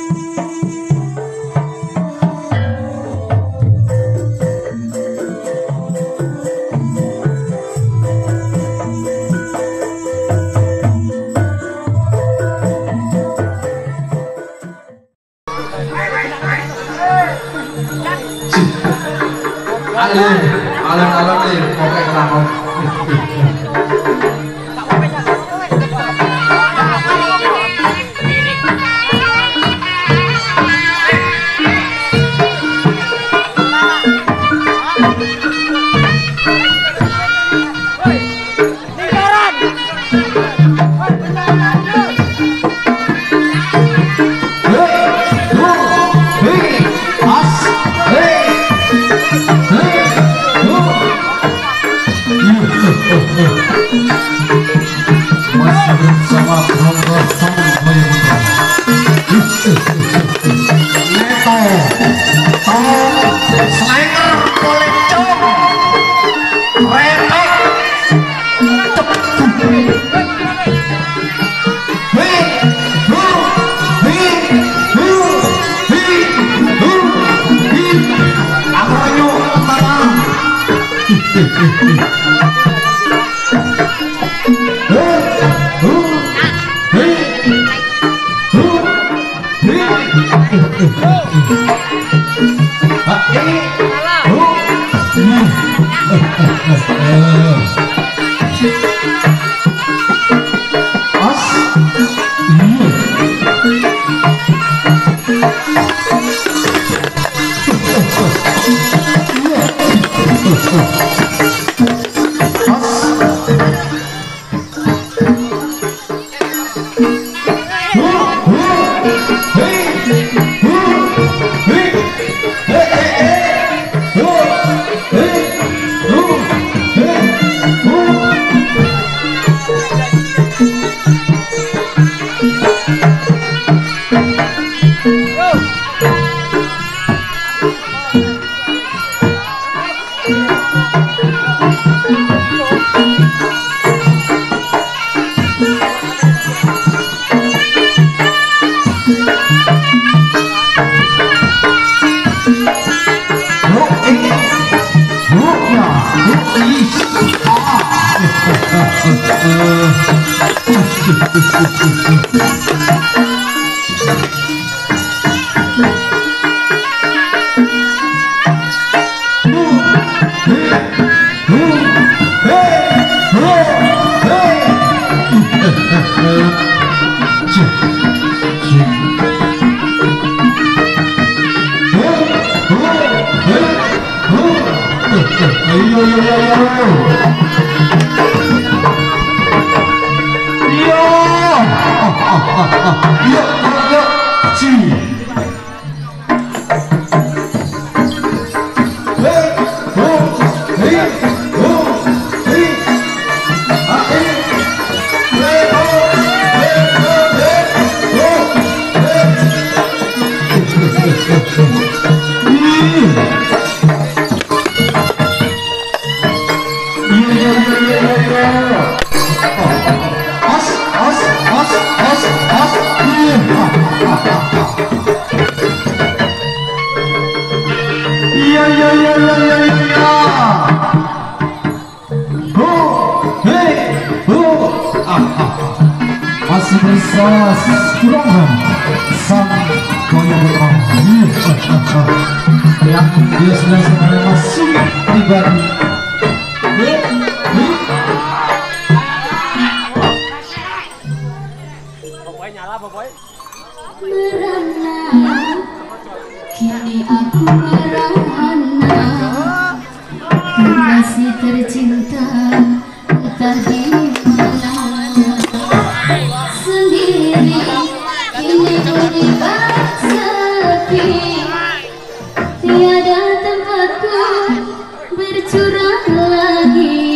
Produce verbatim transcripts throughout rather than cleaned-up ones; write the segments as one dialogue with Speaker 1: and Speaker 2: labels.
Speaker 1: Alon-alon nih, pokoknya kenapa? Masih bersama Rombongan Boyoputra. Neto, tolong selenger polecong, retek, tepu. Hei, hu, hei, hu, hei, hu, hei. Aku penyok tenang. Masih bersama Kurang Sang Boyoputra yang dia sudah sebenarnya masuk pribadi.
Speaker 2: Merana, kini aku merana, masih tercinta entah di mana. Sendiri kini beribadah sepi, tiada tempatku bercurah lagi.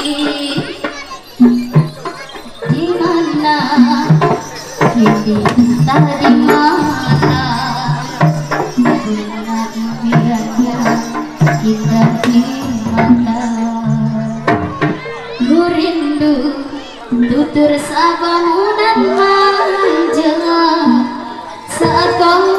Speaker 2: Di mana kini entah di mana, bunga impiannya indah di mata. Ku rindu tutur sabamu dan manja saat kau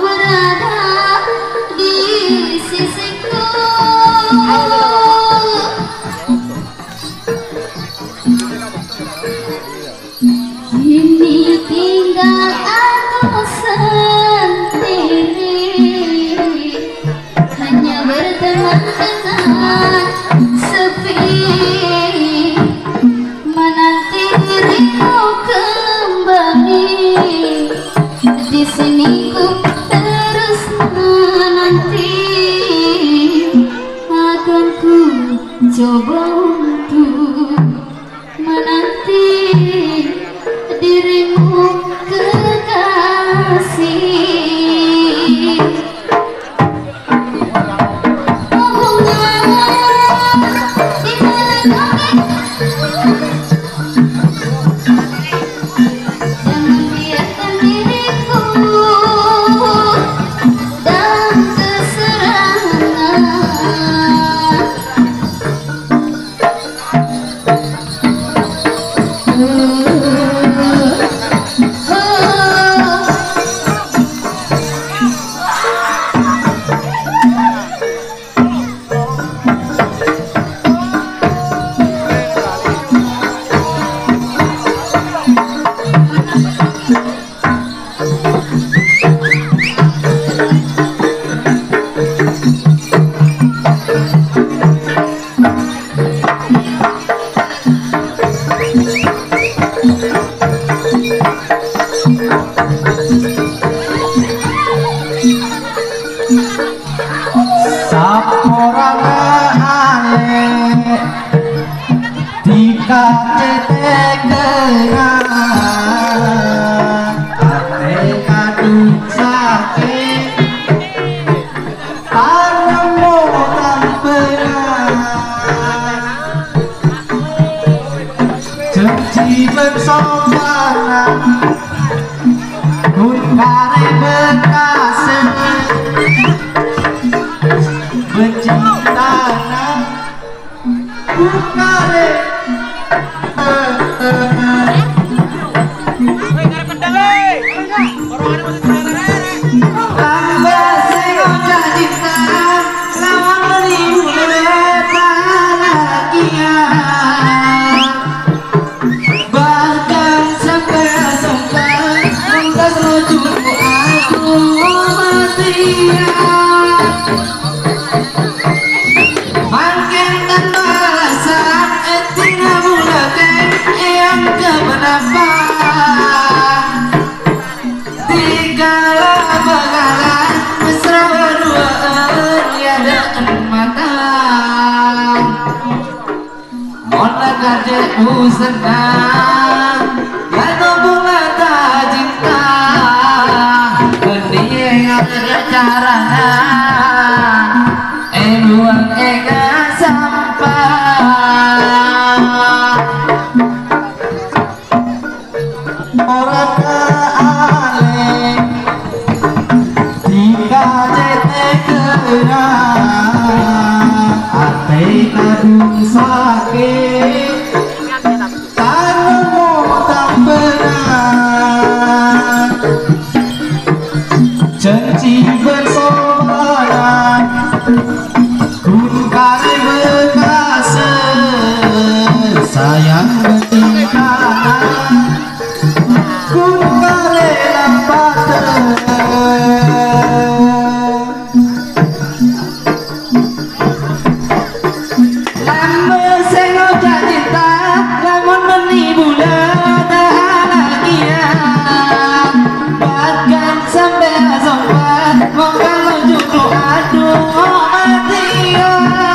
Speaker 2: di sini ku terus menanti, akan ku coba untuk menanti dirimu kekasih. Oh bunga di mana jangan biarkan diriku dalam keserangan.
Speaker 1: Senang lalu bunga tak cinta kening caranya eh buang ega sampah orang ale tiga jete kerang ate kadung sakit janji bersobaran kun kare bekas sayang betingkalan kun kare lambat lambe sengo cinta lamun meni bulan lagi ya bahkan sampai asompat mau kalau jodoh aduh mati ya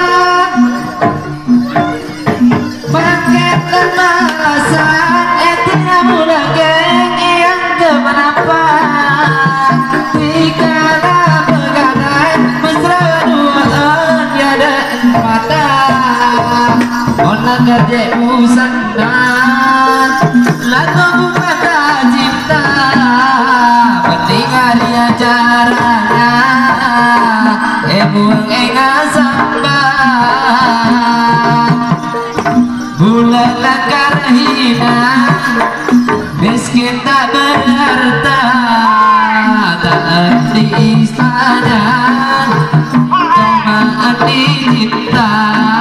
Speaker 1: paket dan alasan etika mudah geng yang kemenapa dikala begadai mesra duaan tiada mata ona kerjemu senang lalu bukan cinta tinggalnya caranya buang enga sambal bulan lakar hina miskin tak berharta tak di istana cuma di cinta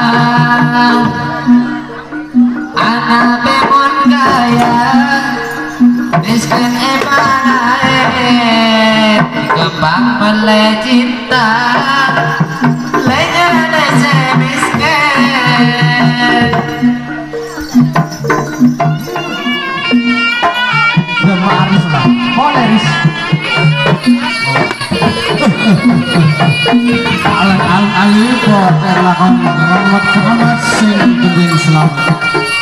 Speaker 1: anak bemon gaya miskin emanae kembang meleh cinta lainnya ada miskin
Speaker 3: Gemaris lah, koleris.
Speaker 1: lakon Rahmat Muhammad sing penting selamat.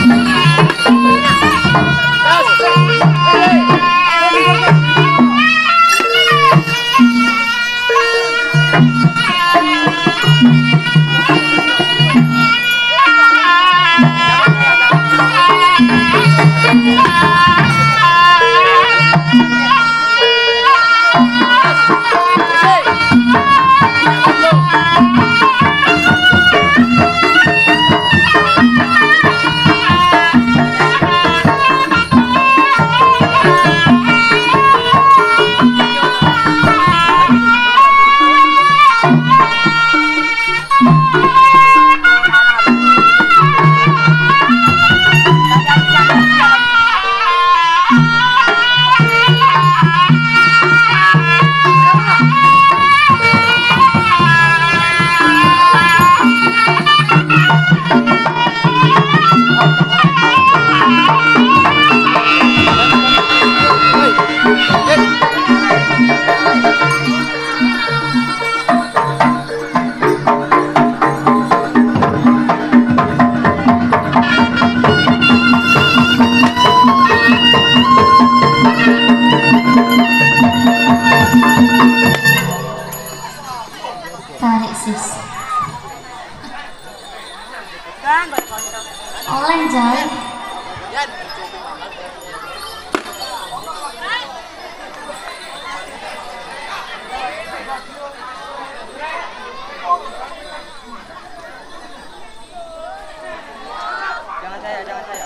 Speaker 2: Tarik sis. Oleh jai.
Speaker 3: Jangan saya, jangan saya.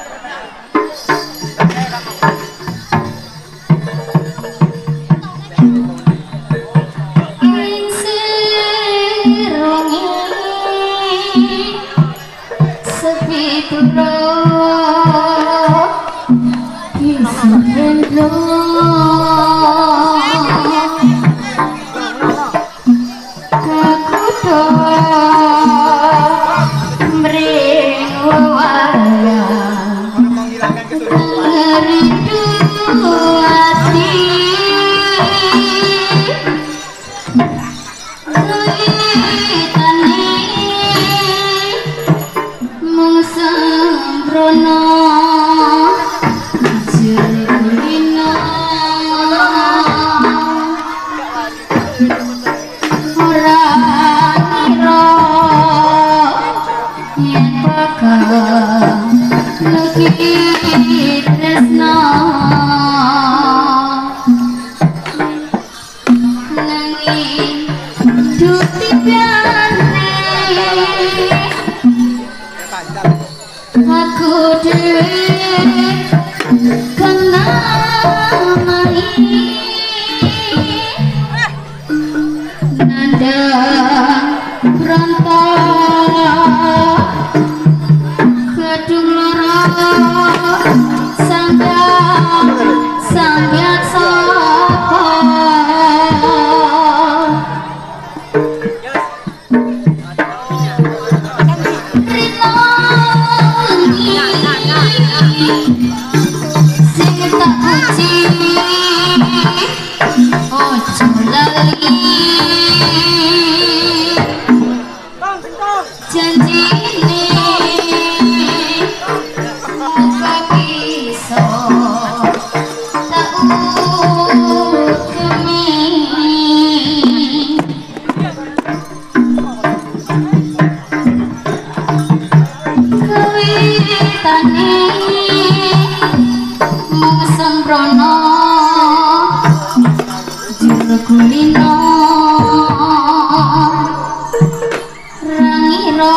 Speaker 2: Aku dewe kena mai nandang berontak kedung loro sanggang sambian sapa sing tak puji ojo lali janjine muka bisa tak ukemi kawitane sembrono jero kulino rangiro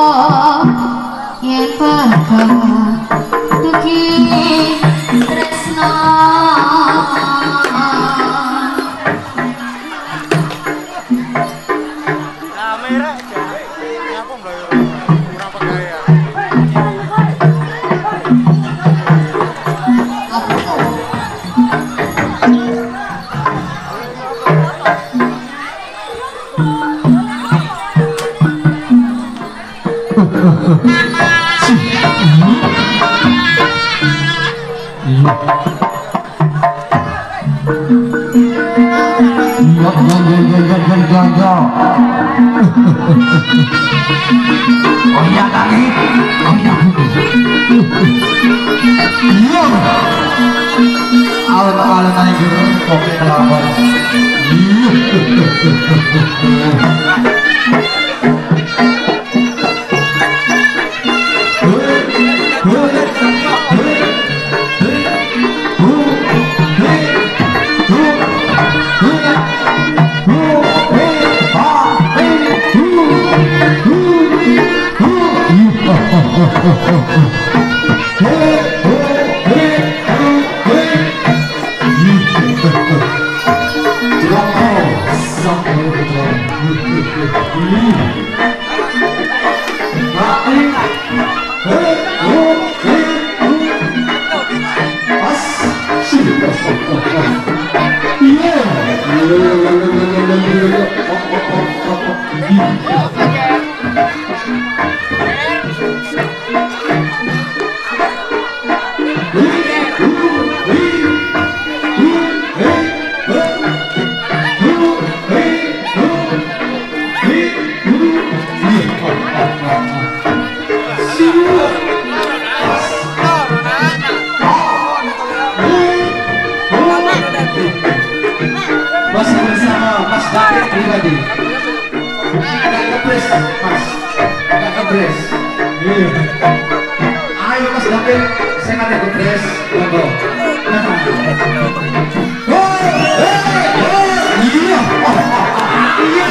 Speaker 2: yen bakal dugi tresno
Speaker 3: Kamera ngapa mbak kurang pegaya.
Speaker 1: Hmm. Iya, iya, iya, iya, iya, iya, iya, iya. Oh iya, kaki. Oh iya. Iya. Alun-alun aja gitu, kopi kelapa. Masih bersama Mas David pribadi. Gak kepres, Mas. Gak kepres. Iya. Ayo Mas David, saya nggak kepres. Monggo. Oh, iya. Iya.